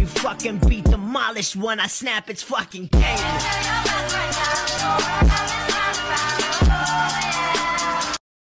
fucking beat demolished when I snap, it's fucking game.